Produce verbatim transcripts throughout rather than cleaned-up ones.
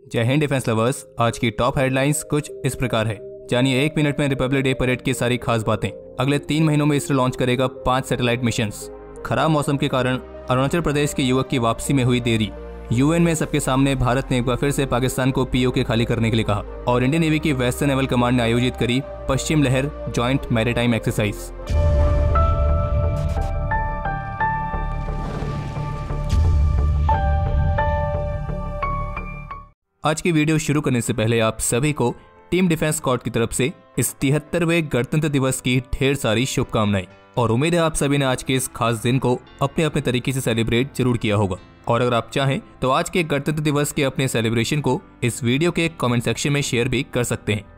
जय Hind defence lovers. आज की टॉप हेडलाइंस कुछ इस प्रकार है। जानिए एक मिनट में रिपब्लिक डे परेड की सारी खास बातें। अगले तीन महीनों में इसरो लॉन्च करेगा पांच सैटेलाइट मिशंस। खराब मौसम के कारण अरुणाचल प्रदेश के युवक की वापसी में हुई देरी। यूएन में सबके सामने भारत ने एक बार फिर से पाकिस्तान को पीओके खाली करने के लिए कहा। और इंडियन नेवी की वेस्टर्न नेवल कमांड ने आयोजित करी पश्चिम लहर ज्वाइंट मैरीटाइम एक्सरसाइज। आज की वीडियो शुरू करने से पहले आप सभी को टीम डिफेंस स्क्वाड की तरफ से इस तिहत्तरवें गणतंत्र दिवस की ढेर सारी शुभकामनाएं। और उम्मीद है आप सभी ने आज के इस खास दिन को अपने अपने तरीके से सेलिब्रेट जरूर किया होगा। और अगर आप चाहें तो आज के गणतंत्र दिवस के अपने सेलिब्रेशन को इस वीडियो के कमेंट सेक्शन में शेयर भी कर सकते हैं।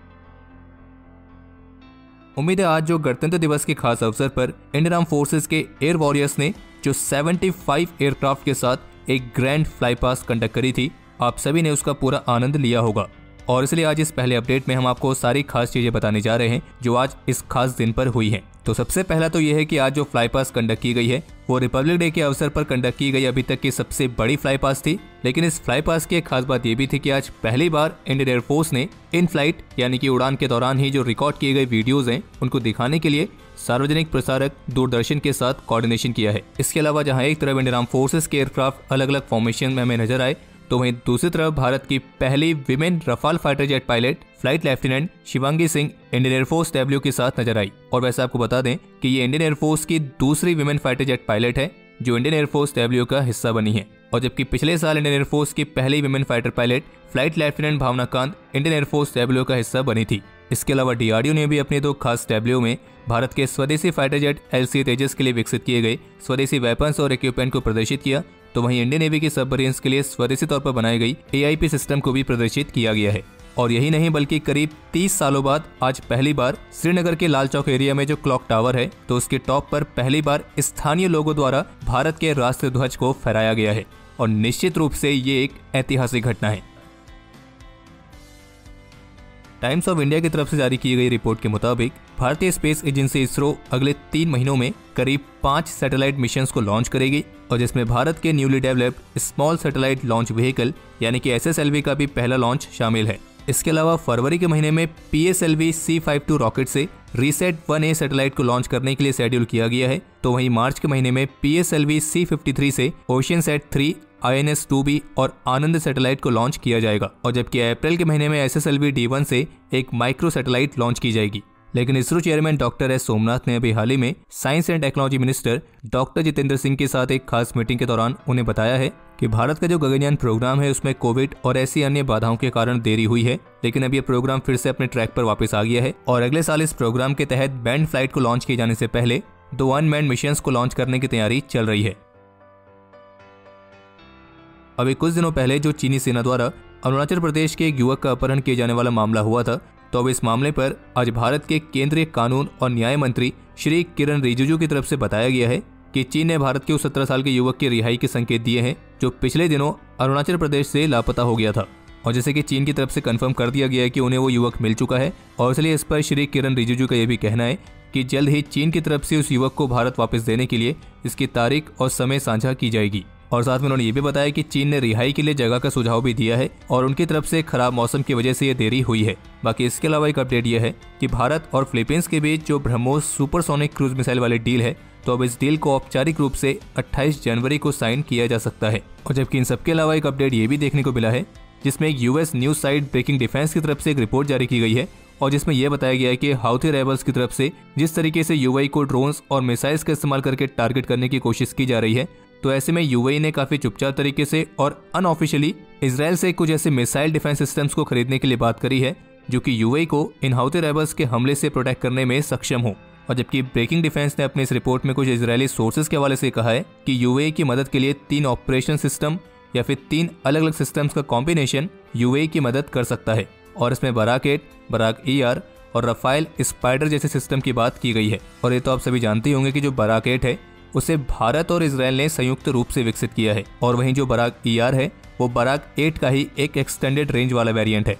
उम्मीद है आज जो गणतंत्र दिवस के खास अवसर पर इंडियन आर्म फोर्सेस के एयर वॉरियर्स ने जो पचहत्तर एयरक्राफ्ट के साथ एक ग्रैंड फ्लाई पास कंडक्ट करी थी, आप सभी ने उसका पूरा आनंद लिया होगा। और इसलिए आज इस पहले अपडेट में हम आपको सारी खास चीजें बताने जा रहे हैं जो आज इस खास दिन पर हुई हैं। तो सबसे पहला तो यह है कि आज जो फ्लाई पास कंडक्ट की गई है वो रिपब्लिक डे के अवसर पर कंडक्ट की गई अभी तक की सबसे बड़ी फ्लाई पास थी। लेकिन इस फ्लाई पास की एक खास बात यह भी थी कि आज पहली बार इंडियन एयरफोर्स ने इन फ्लाइट यानी कि उड़ान के दौरान ही जो रिकॉर्ड किए गए वीडियोज हैं उनको दिखाने के लिए सार्वजनिक प्रसारक दूरदर्शन के साथ कोऑर्डिनेशन किया है। इसके अलावा जहां एक तरफ इंडियन आर्म फोर्सेस के एयरक्राफ्ट अलग अलग फॉर्मेशन में हमें नजर आए, तो वहीं दूसरी तरफ भारत की पहली women Rafale fighter jet pilot flight lieutenant Shivangi Singh Indian air force W के साथ नजर आई। और वैसे आपको बता दें कि ये इंडियन एयरफोर्स की दूसरी विमेन फाइटर जेट पायलट है जो इंडियन एयरफोर्स डब्ल्यू का हिस्सा बनी है। और जबकि पिछले साल इंडियन एयरफोर्स की पहली women fighter pilot flight lieutenant Bhawana Kanth Indian air force W का हिस्सा बनी थी। इसके अलावा डीआरडीओ ने भी अपने दो खास डब्ल्यू में भारत के स्वदेशी फाइटर जेट एलसी तेजस के लिए विकसित किए गए स्वदेशी वेपन्स और इक्विपमेंट को प्रदर्शित किया। तो वहीं इंडियन नेवी की सबमरीन्स के लिए स्वदेशी तौर पर बनाई गई एआईपी सिस्टम को भी प्रदर्शित किया गया है। और यही नहीं बल्कि करीब तीस सालों बाद आज पहली बार श्रीनगर के लाल चौक एरिया में जो क्लॉक टावर है तो उसके टॉप पर पहली बार स्थानीय लोगों द्वारा भारत के राष्ट्रीय ध्वज को फहराया गया है। और निश्चित रूप से ये एक ऐतिहासिक घटना है। टाइम्स ऑफ इंडिया की तरफ से जारी की गई रिपोर्ट के मुताबिक भारतीय स्पेस एजेंसी इसरो अगले तीन महीनों में करीब पांच सैटेलाइट मिशंस को लॉन्च करेगी और जिसमें भारत के newly developed small satellite launch vehicle यानी कि एसएसएलवी का भी पहला लॉन्च शामिल है। इसके अलावा फरवरी के महीने में PSLV C fifty two rocket से रीसेट वन ए सैटेलाइट को लॉन्च करने के लिए शेड्यूल किया गया है। तो वहीं मार्च के महीने में पीएसएलवी सी फिफ्टी थ्री से ocean sat three INS two B और आनंद सैटेलाइट को लॉन्च किया जाएगा। और जबकि अप्रैल के महीने में एसएसएलवी डी वन से एक माइक्रो सैटेलाइट लॉन्च की जाएगी। लेकिन ISRO chairman doctor S Somanath ने अभी हाल ही में science and technology minister doctor Jitendra Singh के साथ एक खास मीटिंग के दौरान उन्हें बताया है कि भारत का जो गगनयान प्रोग्राम है उसमें कोविड और ऐसी अन्य बाधाओं के कारण देरी हुई है, लेकिन अब यह प्रोग्राम फिर से अपने ट्रैक पर वापस आ गया है। और अगले साल इस प्रोग्राम के तहत बैंड फ्लाइट को लॉन्च किए जाने से पहले दो अनमैन्ड मिशंस को लॉन्च करने की तैयारी चल रही है। अभी कुछ दिनों पहले जो चीनी सेना द्वारा अरुणाचल प्रदेश के एक युवक का अपहरण किए जाने वाला मामला हुआ था, तो अब इस मामले पर आज भारत के केंद्रीय कानून और न्याय मंत्री श्री किरण रिजिजू की तरफ से बताया गया है कि चीन ने भारत के उस सत्रह साल के युवक की रिहाई के संकेत दिए हैं जो पिछले दिनों अरुणाचल प्रदेश से लापता हो गया था। और जैसे कि चीन की तरफ से कंफर्म कर दिया गया है कि उन्हें वो युवक मिल चुका है। और इसलिए इस पर श्री किरण रिजिजू का यह भी कहना है कि जल्द ही चीन की तरफ से उस युवक को भारत वापस देने के लिए इसकी तारीख और समय साझा की जाएगी। और साथ में उन्होंने ये भी बताया कि चीन ने रिहाई के लिए जगह का सुझाव भी दिया है और उनकी तरफ से खराब मौसम की वजह से ये देरी हुई है। बाकी इसके अलावा एक अपडेट यह है कि भारत और फिलीपींस के बीच जो ब्रह्मोस सुपरसोनिक क्रूज मिसाइल वाली डील है, तो अब इस डील को औपचारिक रूप से अट्ठाईस जनवरी को साइन किया जा सकता है। और जबकि इन सबके अलावा एक अपडेट ये भी देखने को मिला है जिसमें एक US news site breaking defence की तरफ से एक रिपोर्ट जारी की गई है और जिसमें यह बताया गया है कि हाउथी रेबल्स की तरफ से जिस तरीके से यूएई को ड्रोन्स और मिसाइल्स का इस्तेमाल करके टारगेट करने की कोशिश की जा रही है, तो ऐसे में यूएई ने काफी चुपचाप तरीके से और अनऑफिशियली इजराइल से कुछ ऐसे मिसाइल डिफेंस सिस्टम्स को खरीदने के लिए बात करी है जो कि यूएई को इन हाउथी रेबल्स के हमले से प्रोटेक्ट करने में सक्षम हो। और जबकि ब्रेकिंग डिफेंस ने अपने इस रिपोर्ट में कुछ इजरायली सोर्सेज के हवाले से कहा है कि यूएई की मदद के लिए तीन ऑपरेशन सिस्टम या फिर तीन अलग अलग सिस्टम्स का कॉम्बिनेशन यूएई की मदद कर सकता है। और इसमें Barak eight, Barak E R और रफाइल स्पाइडर जैसे सिस्टम की बात की गई है। और ये तो आप सभी जानते होंगे कि जो बराक एट है उसे भारत और इजराइल ने संयुक्त रूप से विकसित किया है। और वहीं जो बराक ई आर है वो बराक एट का ही एक एक्सटेंडेड रेंज वाला वेरिएंट है।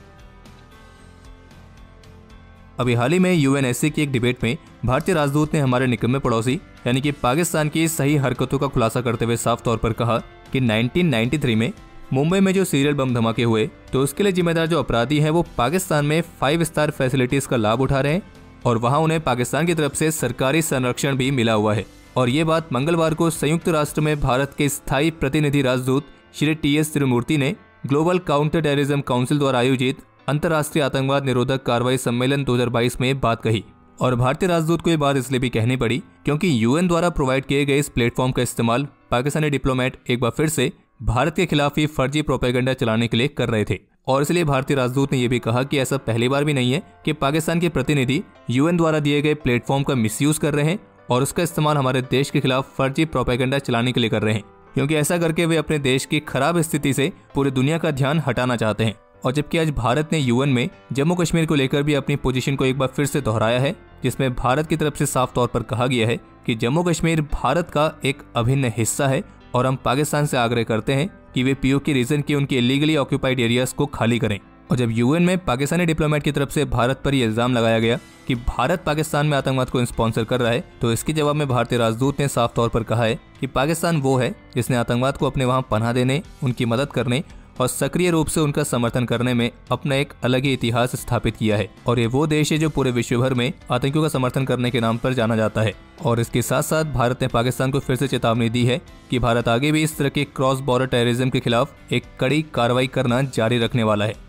अभी हाल ही में यूएनएससी की एक डिबेट में भारतीय राजदूत ने हमारे निकम्मे पड़ोसी यानी कि पाकिस्तान की सही हरकतों का खुलासा करते हुए साफ तौर पर कहा कि नाइनटीन नाइंटी थ्री में मुंबई में जो सीरियल बम धमाके हुए तो उसके लिए जिम्मेदार जो अपराधी हैं वो पाकिस्तान में फाइव स्टार फैसिलिटीज का लाभ उठा रहे हैं और वहां उन्हें पाकिस्तान की तरफ से सरकारी संरक्षण भी मिला हुआ है। और ये बात मंगलवार को संयुक्त राष्ट्र में भारत के स्थायी प्रतिनिधि राजदूत श्री टी एस तिरुमूर्ति ने ग्लोबल काउंटर टेररिज्म काउंसिल द्वारा आयोजित अंतर्राष्ट्रीय आतंकवाद निरोधक कार्रवाई सम्मेलन दो हज़ार बाईस में बात कही। और भारतीय राजदूत को ये बात इसलिए भी कहनी पड़ी क्योंकि यूएन द्वारा प्रोवाइड किए गए इस प्लेटफॉर्म का इस्तेमाल पाकिस्तानी डिप्लोमेट एक बार फिर से भारत के खिलाफ ही फर्जी प्रोपेगेंडा चलाने के लिए कर रहे थे। और इसलिए भारतीय राजदूत ने यह भी कहा कि ऐसा पहली बार भी नहीं है कि पाकिस्तान के प्रतिनिधि यूएन द्वारा दिए गए प्लेटफॉर्म का मिसयूज कर रहे हैं और उसका इस्तेमाल हमारे देश के खिलाफ फर्जी प्रोपेगेंडा चलाने के लिए कर रहे हैं, क्योंकि ऐसा करके वे अपने देश की खराब स्थिति से पूरी दुनिया का ध्यान हटाना चाहते हैं। और जबकि आज भारत ने यूएन में जम्मू कश्मीर को लेकर भी अपनी पोजीशन को एक बार फिर से दोहराया है, जिसमें भारत की तरफ से साफ तौर पर कहा गया है कि जम्मू कश्मीर भारत का एक अभिन्न हिस्सा है और हम पाकिस्तान से आग्रह करते हैं कि वे पीओके रीजन के उनके इलीगली ऑक्यूपाइड एरियाज को खाली करें। और जब यूएन में पाकिस्तानी डिप्लोमेट की तरफ से भारत पर यह इल्जाम लगाया गया कि भारत पाकिस्तान में आतंकवाद को स्पॉन्सर कर रहा है, तो इसके जवाब में भारतीय राजदूत ने साफ तौर पर कहा है कि पाकिस्तान वो है जिसने आतंकवाद को अपने वहां पनाह देने, उनकी मदद करने और सक्रिय रूप से उनका समर्थन करने में अपना एक अलग ही इतिहास स्थापित किया है। और ये वो देश है जो पूरे विश्व भर में आतंकियों का समर्थन करने के नाम पर जाना जाता है। और इसके साथ साथ भारत ने पाकिस्तान को फिर से चेतावनी दी है कि भारत आगे भी इस तरह के क्रॉस बॉर्डर टेररिज्म के खिलाफ एक कड़ी कार्रवाई करना जारी रखने वाला है।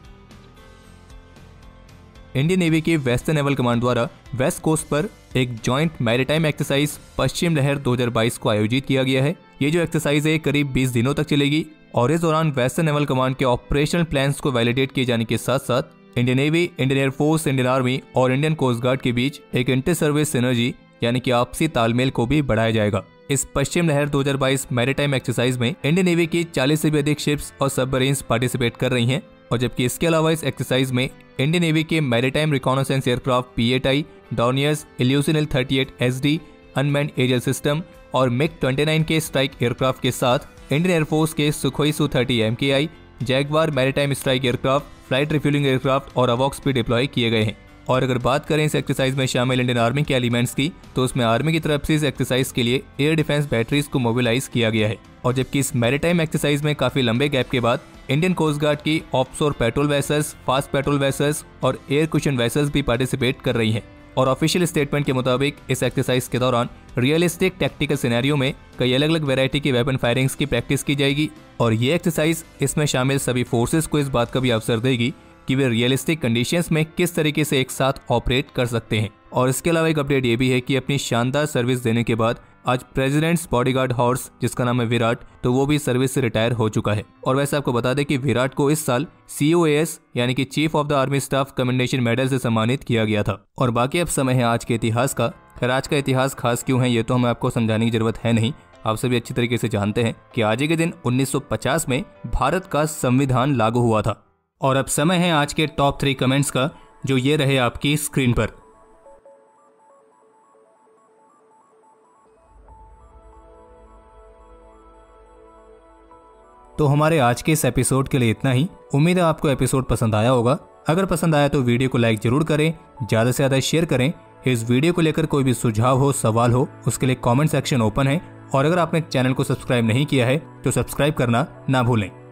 इंडियन नेवी की वेस्टर्न नेवल कमांड द्वारा वेस्ट कोस्ट पर एक जॉइंट मैरीटाइम एक्सरसाइज पश्चिम लहर दो हज़ार बाईस को आयोजित किया गया है। ये जो एक्सरसाइज है करीब बीस दिनों तक चलेगी और इस दौरान वेस्टर्न नेवल कमांड के ऑपरेशनल प्लान्स को वैलिडेट किए जाने के साथ साथ Indian navy, Indian air force, Indian army और इंडियन कोस्ट गार्ड के बीच एक इंटर सर्विस सिनर्जी यानी कि आपसी तालमेल को भी बढ़ाया जाएगा। इस पश्चिम लहर दो हज़ार बाईस मैरीटाइम एक्सरसाइज में इंडियन नेवी की चालीस से भी अधिक शिप्स और सबमरीन्स पार्टिसिपेट कर रही हैं। और जबकि इसके अलावा इस एक्सरसाइज में इंडियन नेवी के maritime reconnaissance aircraft P eight I, Dorniers, Ilyushin thirty eight S D, unmanned aerial system और मिग उनतीस के स्ट्राइक एयरक्राफ्ट के साथ इंडियन एयरफोर्स के Sukhoi Su thirty M K I, Jaguar maritime strike aircraft, flight refuelling aircraft और अवॉक्स भी deploy किए गए हैं। और अगर बात करें इस एक्सरसाइज में शामिल इंडियन आर्मी के एलिमेंट्स की, तो उसमें आर्मी की तरफ से इस एक्सरसाइज के लिए एयर डिफेंस बैटरीज को मोबिलाइज किया गया है। और जबकि इस मैरीटाइम एक्सरसाइज में काफी लंबे गैप के बाद इंडियन कोस्ट गार्ड की offshore patrol vessels, fast patrol vessels और एयर कुशन वेसल्स भी पार्टिसिपेट कर रही हैं। और ऑफिशियल स्टेटमेंट के मुताबिक इस एक्सरसाइज के दौरान रियलिस्टिक टैक्टिकल सिनेरियो में कई अलग अलग वैरायटी की वेपन फायरिंग्स की प्रैक्टिस की जाएगी। और ये एक्सरसाइज इसमें शामिल सभी फोर्सेस को इस बात का भी अवसर देगी कि वे रियलिस्टिक कंडीशंस में किस तरीके से एक साथ ऑपरेट कर सकते हैं। और इसके अलावा एक अपडेट ये भी है कि अपनी शानदार सर्विस देने के बाद आज प्रेसिडेंट्स बॉडीगार्ड हॉर्स, जिसका नाम है विराट, तो वो भी सर्विस से रिटायर हो चुका है। और वैसे आपको बता दें कि विराट को इस साल सी ओ ए एस यानी कि chief of the army staff commendation medal से सम्मानित किया गया था। और बाकी अब समय है आज के इतिहास का। खैर आज का इतिहास खास क्यों है ये तो हमें आपको समझाने की जरूरत है नहीं, आप सभी अच्छी तरीके से जानते हैं कि आज के दिन उन्नीस सौ पचास में भारत का संविधान लागू हुआ था। और अब समय है आज के टॉप थ्री कमेंट्स का, जो ये रहे आपकी स्क्रीन पर। तो हमारे आज के इस एपिसोड के लिए इतना ही। उम्मीद है आपको एपिसोड पसंद आया होगा। अगर पसंद आया तो वीडियो को लाइक जरूर करें, ज्यादा से ज्यादा शेयर करें। इस वीडियो को लेकर कोई भी सुझाव हो, सवाल हो, उसके लिए कमेंट सेक्शन ओपन है। और अगर आपने चैनल को सब्सक्राइब नहीं किया है तो सब्सक्राइब करना ना भूलें।